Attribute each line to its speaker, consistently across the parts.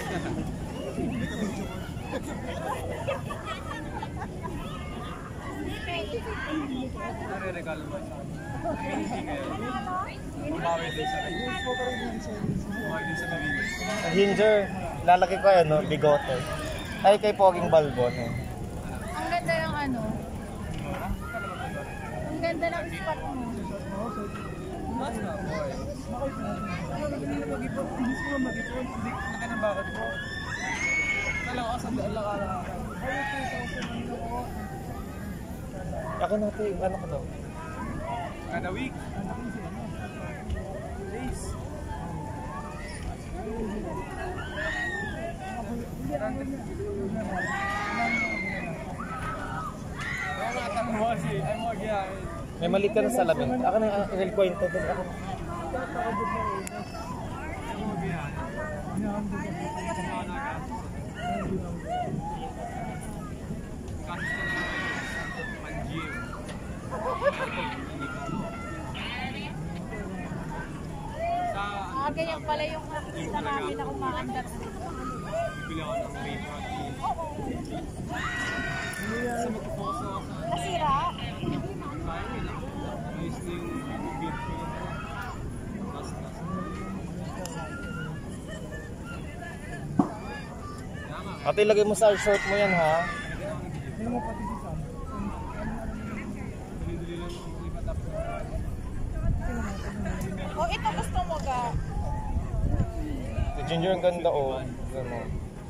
Speaker 1: Nare-regalo mo sa akin. Hindi kayo. Bawi din sa akin. Bawi din sa pamilya.
Speaker 2: Ginger, lalaki ko ano, bigote. Ay kay Poging Balbon.
Speaker 3: Ang ganda ng ano. Ang ganda ng spot mo.
Speaker 1: Mas na, boy. Hindi ko mag-ipon. Hindi laki ng bakit ko. Kala ko sa daan lang ka.
Speaker 2: Akin natin, ano ko daw?
Speaker 1: Kada week. Days.
Speaker 2: May mali ka na sa lamin. Ako na ang kwento doon. Ako.
Speaker 3: Ganyan pala yung nakikita namin na kumaandar.
Speaker 1: Pila ko ng vape protein. Kasi mag-focus na ako sa...
Speaker 3: Nasira?
Speaker 1: Kaya nila. Ayos na yung vape ko. Last.
Speaker 2: Ate, lagay mo sa short mo yan ha.
Speaker 1: Ano mo pati si Sam? Dili-dili lang ang ipatap.
Speaker 3: O ito gusto mo ga?
Speaker 2: Si Ginger ang ganda oh. Gano.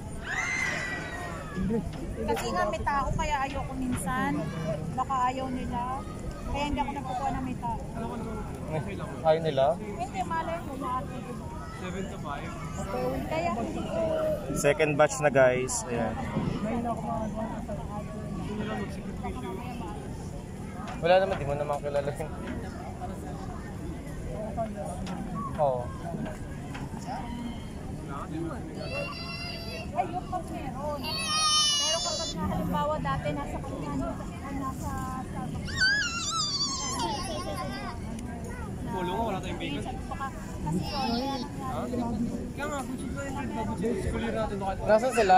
Speaker 3: Kasi nga may tao kaya ayoko minsan. Baka ayaw nila. Kaya hindi ako nagkukuha ng may tao.
Speaker 2: Ayaw nila?
Speaker 3: Hindi, malay mo lahat.
Speaker 1: 7 to 5.
Speaker 3: Kaya hindi ko...
Speaker 2: Second batch na guys. Ayan. Wala naman, di mo naman kilala yun. Oo.
Speaker 3: Ay, yung pag meron. Pero kapag nga halimbawa dati nasa kanya, nasa
Speaker 1: Polo mo, wala tayong bacon.
Speaker 3: kasi yun,
Speaker 1: Kaya nga, kung sila yung bago-school natin.
Speaker 2: Nasaan sila?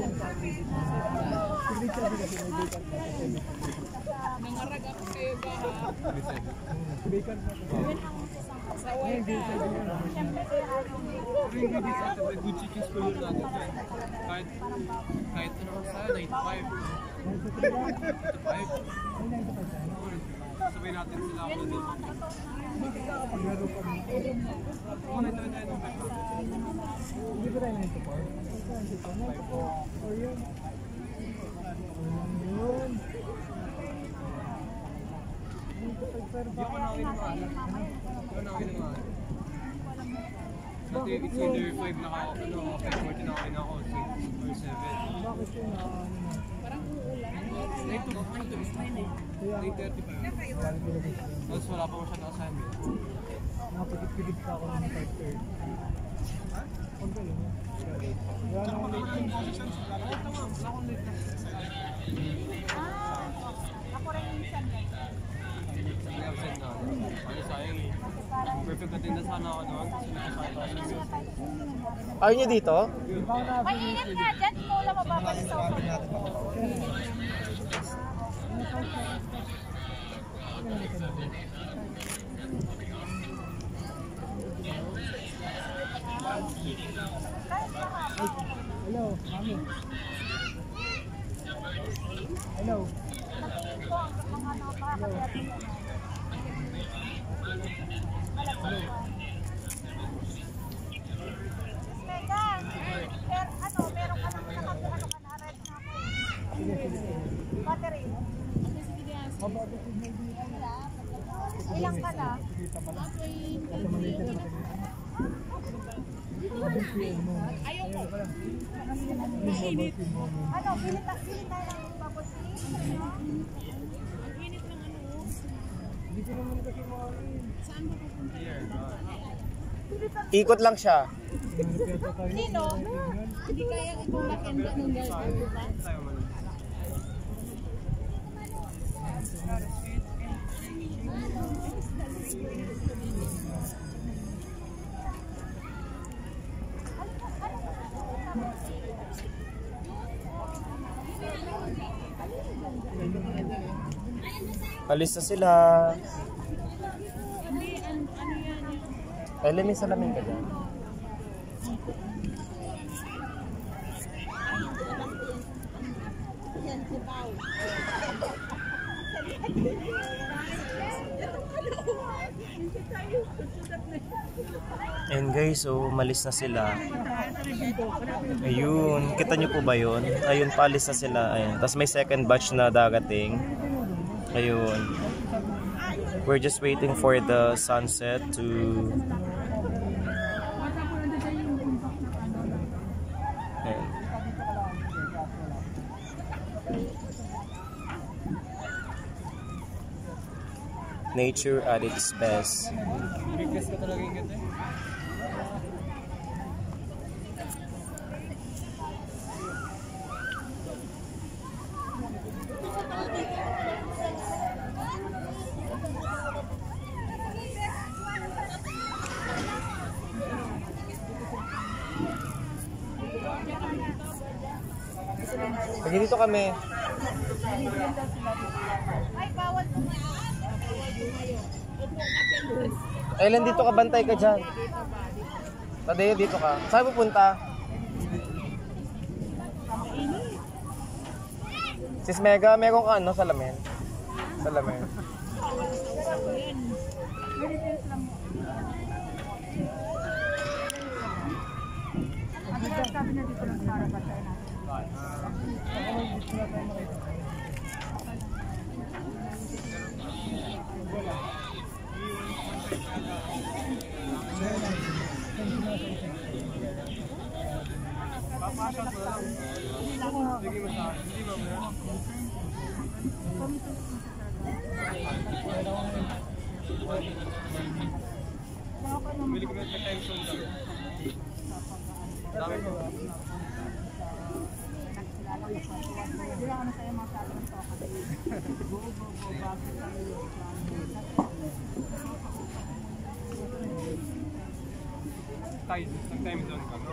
Speaker 3: nangarag ako kayo ba ha?
Speaker 1: Bacon.
Speaker 3: Saway ka. Siyempre kaya ako.
Speaker 1: Good chicken school natin. Kahit ano sa 95. 95. Sabay natin sila ako na din. Hindi ba tayo 94? Dati it's either 5 na ako, 5:40 na ako, 6 or 7. Bakit yun na parang uulan? 9:30 pa yun. Tapos wala pa masyadong assignment. Nakapagit-pigit pa ako ng 5:30. Ha? Huwag ka yun. Wala na akong late yun. Wala akong late na.
Speaker 3: Ako rin minsan guys.
Speaker 1: Absent na. Ano sayang eh. Perfect attendance sana ako doon.
Speaker 2: Ayaw niyo dito?
Speaker 3: Mainit nga dyan, ikaw lang mababalik sa upo.
Speaker 1: Hello, mami. Hello.
Speaker 3: Natingin ko ang mga nakakakayat mo. Mega, meron ka nang nakakuha ka na red na ako. Battery. Ilang ka na? Ayaw ko. Ano, pili tayo ng bubble tea? Ang init ng ano.
Speaker 1: Hindi ko naman kasi makain.
Speaker 3: Saan ba pupunta?
Speaker 2: Ikot lang siya.
Speaker 3: Sino? Hindi kaya itong lakenda ng gagawin, di ba?
Speaker 2: Alis na sila. Ay, may salamin ka dyan. And guys, so umalis na sila. Ayun, kita nyo po ba yun? Ayun, paalis na sila. Ayun. Tapos may second batch na darating. Ayun. We're just waiting for the sunset to... Ayun. Nature at its best.
Speaker 1: Bigas ka talaga yung ganda.
Speaker 2: Pag dito kami.
Speaker 3: Ay, bawal po.
Speaker 2: Ailan dito ka, bantay ka dyan. Tadeo, dito ka. Saan pupunta? Sis Mega, meron ka ano, salamin? Salamin.
Speaker 1: Bili ko na sa time zone lang. Dami ko. Time zone ka.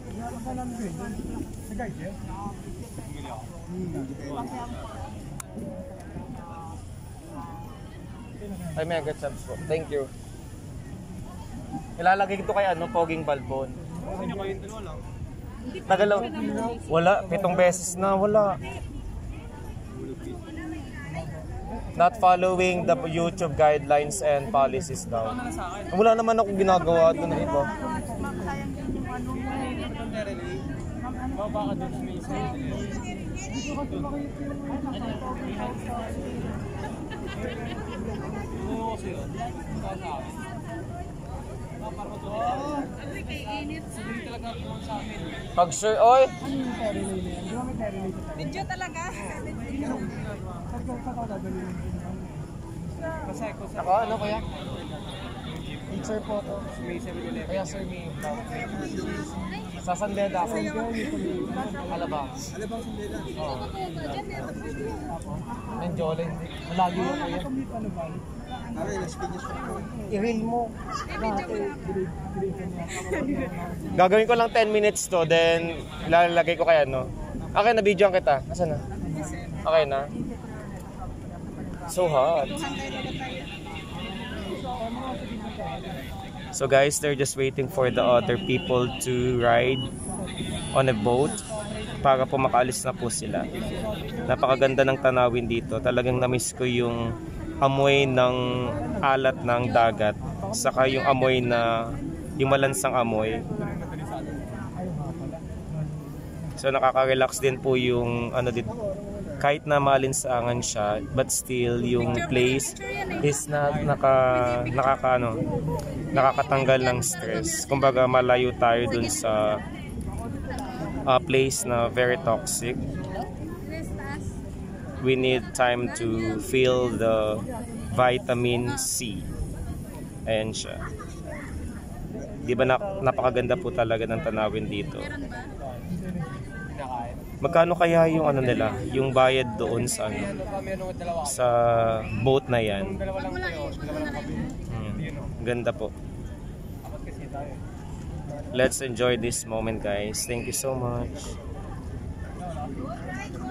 Speaker 1: Bumili ako.
Speaker 2: Ay, mega chance po. Thank you. Ilalagay ito kay ano, Poging Balbon.
Speaker 1: Sino kayo yung dalawa lang?
Speaker 2: Tagalaw. Wala, 7 beses na wala. Not following the YouTube guidelines and policies daw. Wala naman ako ginagawa doon na iba.
Speaker 1: Baba ka doon sa may isa. Oo kasi yun. Para sa akin. Para ko doon. Sabihin talaga ako sa akin.
Speaker 2: Pag sure, oy!
Speaker 3: Video talaga.
Speaker 1: Kasi ko sa
Speaker 2: Ako, ano kaya? Teacher po to.
Speaker 1: may 7-Eleven.
Speaker 2: Kaya sir, may sa Sandeda ako. Alabang. Oo. Menjola, hindi. Malagi yun kaya. I-reel mo. Gagawin ko lang 10 minutes to, then ilalagay ko kaya, no? Okay, na-videoan kita. Asan na? Okay na? So hot. So guys, they're just waiting for the other people to ride on a boat para po makaalis na po sila. Napakaganda ng tanawin dito. Talagang na-miss ko yung amoy ng alat ng dagat, saka yung amoy na yung malansang amoy. So nakaka-relax din po yung ano dito. Kahit na malinsangan siya, but still yung place is nakakatanggal ng stress. Kumbaga malayo tayo dun sa place na very toxic. We need time to feel the vitamin C. Ayan siya. Di ba napakaganda po talaga ng tanawin dito. Magkano kaya yung ano nila, yung bayad doon sa ano, sa boat na yan? Ganda po. let's enjoy this moment, guys. Thank you so much.